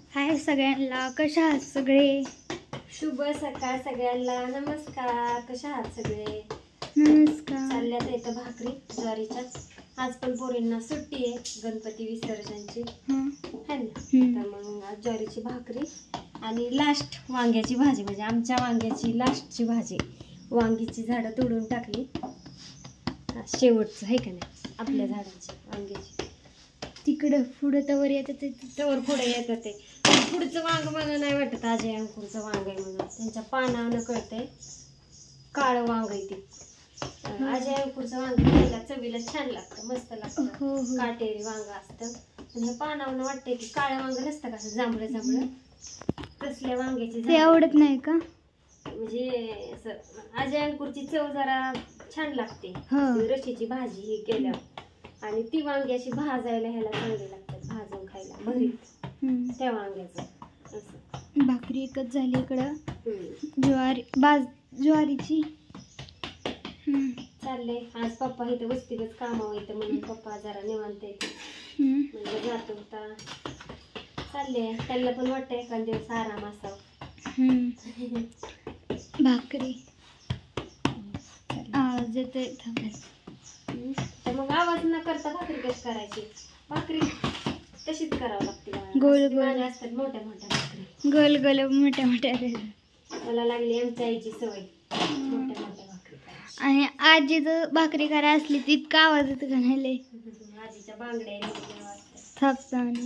हाय सगळ्यांना, कशा आहात सगळे? शुभ सकाळ सगळ्यांना. नमस्कार. कशा आहात सगळे? नमस्कार. चालल्यात इथं भाकरी ज्वारीच्या. आज पण पोरींना सुट्टी आहे गणपती विसर्जनची, है ना. तर मग आज ज्वारीची भाकरी आणि लास्ट वांग्याची भाजी, म्हणजे आमच्या वांग्याची लास्टची भाजी. वांगीची झाडं तोडून टाकली, शेवटचं आहे का नाही आपल्या झाडाची वांग्याची. तिकडं पुढं तवर येतं तवर पुढे येतं ते पुढचं वांग मला नाही वाटत अजय अंकुरचं वांग आहे म्हणून. त्यांच्या पानानं कळतंय काळं वांग आहे ते. अजय अंकुरचं वांग खायला चवीला छान लागतं, मस्त लागतं. काटेरी वांग असतं आणि हे पानावनं वाटतंय की काळं वांग नसतं का जांभळं जांभळं, तसल्या वांग्याची ते आवडत नाही का? म्हणजे असं अजय अंकुरची चव जरा छान लागते. रशीची भाजी ही केल्यावर, आणि ती वांगी अशी भाजायला ह्याला चांगली लागतात, भाजून खायला भरीत त्या वांग्याचं. असं भाकरी एकच झाली इकडं. ज्वारीची चालले. आज पप्पा इथं वस्तीतच कामावर येतं म्हणून पप्पा जरा निवांत येते म्हणजे जातो होता. चालले, त्यांना पण वाटतं एखाद दिवस आराम असावं. भाकरी आवाज येतोय. तर मग आवाज न करता भाकरी कशी करायची? भाकरी तशीच करावं लागते. गोल गोल असतात मोठ्या मोठ्या भाकरी, गोल गोल मोठ्या मोठ्या. मला लागली आमच्या आईची सवय मोठ्या मोठ्या भाकरी. आणि आजीचं भाकरी करायला असली तर इतका आवाज येतो का नाही? आजीच्या बांगड्या थापताना.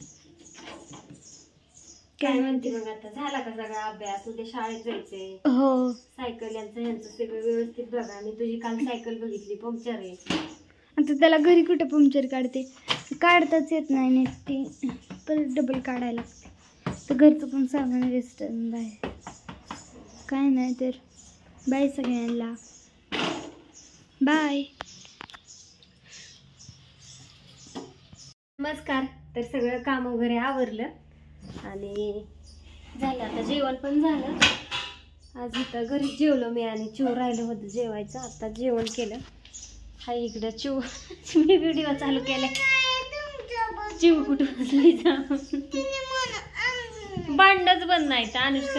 काय म्हणते मग? आता झाला का सगळा अभ्यास? उद्या शाळेत जायचंय. हो. सायकल यांचं सगळं व्यवस्थित बघा. मी तुझी काल सायकल बघितली, पंक्चर आहे. आता त्याला घरी कुठे पंक्चर काढताच येत नाही नीट, ती परत डबल काढायला लागते. तर घरचं पण सामान वेस्ट बाय. काय नाही तर बाय सगळ्यांना, बाय. नमस्कार. तर सगळं काम वगैरे आवरलं आणि झालं, आता जेवण पण झालं. आज इथं घरी जेवलो मी आणि चिव राहिलं होतं जेवायचं. आता जेवण केलं. हाय इकडं चिव. मी व्हिडिओ चालू केला. चिव कुठं बसली जा, भांडणच बंद नाही तर अनुष्का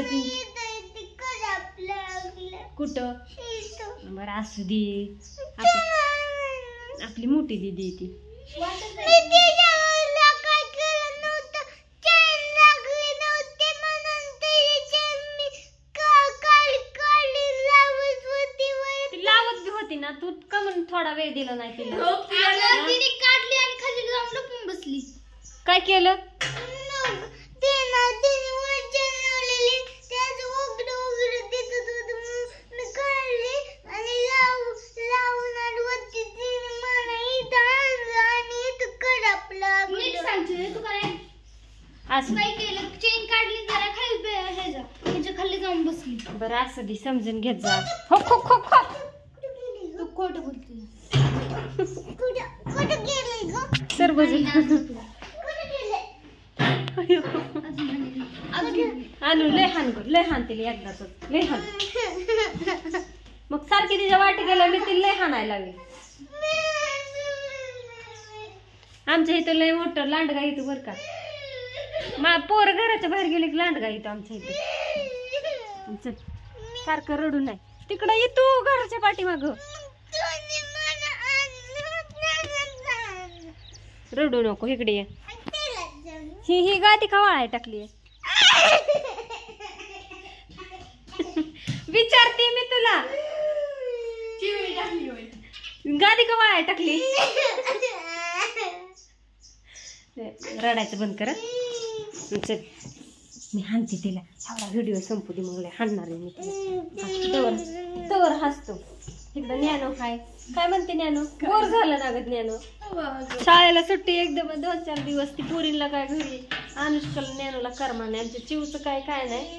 कुठं. बरं असू दे, आपली मोठी दीदी ती. लावत बी होती ना तू, का म्हणून थोडा वेळ दिला नाही तिला? काढली आणि खाली जाऊन लपून बसली. काय केलं? चेन काढली जरा खाली खाली जाऊन बसली. बरं असं दी, समजून घेत जा. हो खो खो खो. तू खोटं बोलते. सर बजू आणू लय हान तिला एकदाच लय हान. मग सारखी तिच्या वाटी गेल्या मी तिला लय हाणायला लागली. आमच्या इथं लय मोठं लांडगा येतो बरं का. पोर घराच्या बाहेर गेले की लांडगा येतो आमच्या इथे. सारखं रडू नाही, तिकडं येतो घराच्या पाठीमाग. रडू नको, इकडे ये. ही गादी खवाळाय टाकली. विचारते मी तुला, गादी खवाळाय टाकली. रडायचं बंद कर. चल मी हाणते तिला. एवढा व्हिडिओ संपू दे, मग हाणणार आहे मी तिला. तवर हसतो. इकडं ज्ञानो हाय. काय म्हणते ज्ञानो? बोर झालं ना ग ज्ञानो? शाळेला सुट्टी एकदम 2-4 दिवस. ती पोरींला काय घरी, अनुष्काला ज्ञानोला कर्मा नाही. आमच्या चिवचं काय नाही.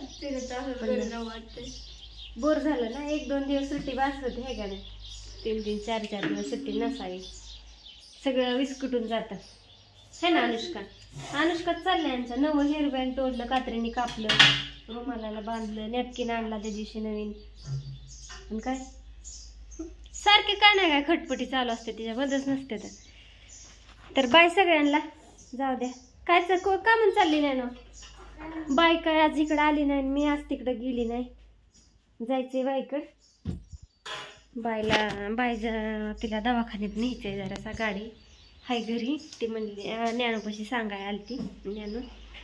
बोर झालं ना. 1-2 दिवस सुट्टी बास होते हे का नाही. 3-3, 4-4 दिवस सुट्टी नसावी. सगळं विस्कुटून जातं है ना. अनुष्का चाललंय आमचं. नवं हेअर बँड तोडलं, कात्रीने कापलं, रुमालाला बांधलं, नॅपकिन आणला त्या दिवशी नवीन. आणि काय सारखे काय नाही काय खटपटी चालू असते, तिच्या बदच नसते. तर बाय सगळ्यांना, जाऊ द्या. काय का म्हणून चालली नाही ना बाय काय आज इकडं आली नाही मी आज तिकडं गेली नाही जायचंय बाईकडं बाय तिला दवाखान्यात न्यायचंय जरासा गाडी हाय घरी ती म्हणली ज्ञानोपाशी सांगाय आली ती ज्ञानू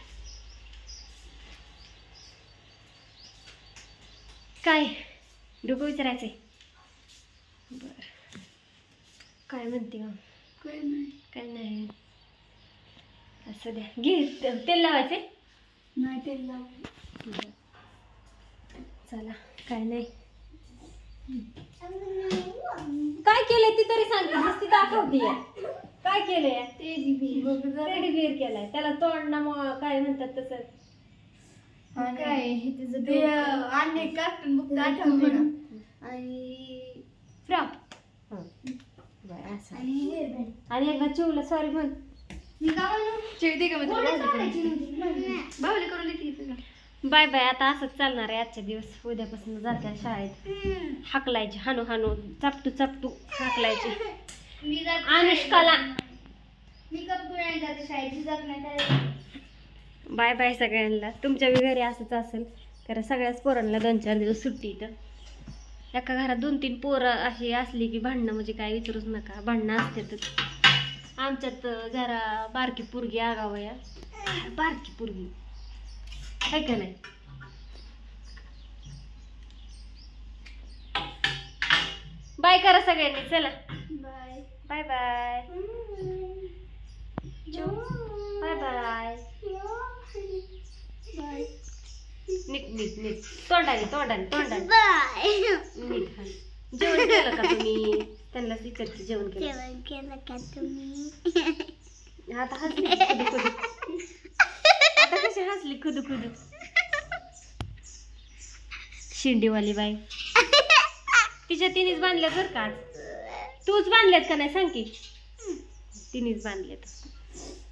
काय डोकं विचारायचंय बर काय म्हणते मग काय नाही असं द्या घे तेल लावायचे नाही तेल लावू चला काय नाही काय केलंय ती तरी सांगते नुसती दाखवतीये काय केलंय टेडी बिअर केलाय त्याला तोंडणं काय म्हणतात तसं काय हे त्याचं आणि कार्टून बुक आठवलं आणि फ्रॉक असं आणि हेअरबँड आणि एकदा चिवलं सॉरी म्हण मी का चिवते का बाहुली करून येते बाय बाय आता असंच चालणार आहे आजच्या दिवस उद्यापासून जात्या शाळेत हाकलायची हानू हानू चापटू चापटू हाकलायची अनुष्काला मी करतो जाते शाळेची जात नाही बाय बाय सगळ्यांना तुमच्या बी घरी असंच असेल कारण सगळ्याच पोरांना 2-4 दिवस सुट्टी इथं एका घरात 2-3 पोरं अशी असली की भांडणं म्हणजे काय विचारूच नका भांडणं असतातच आमच्यात जरा बारकी पोरगी आगावया बारकी पोरगी आहे का नाही बाय करा सगळ्यांनी चला bye bye bye bye bye bye नीट नीट नीट तोंडाने तोंडाने तोंडाने बाय नीट हा जेवण केलं का तुम्ही त्यांना विचारते जेवण केलं जेवण केलं का तुम्ही आता हसली खुदू खुदू आता कशी हसली खुदू खुदू शिंडीवाली बाई तिच्या तिनेच बांधल्यात बरं का आज तूच बांधल्यात का नाही सांग की तिनेच बांधल्यात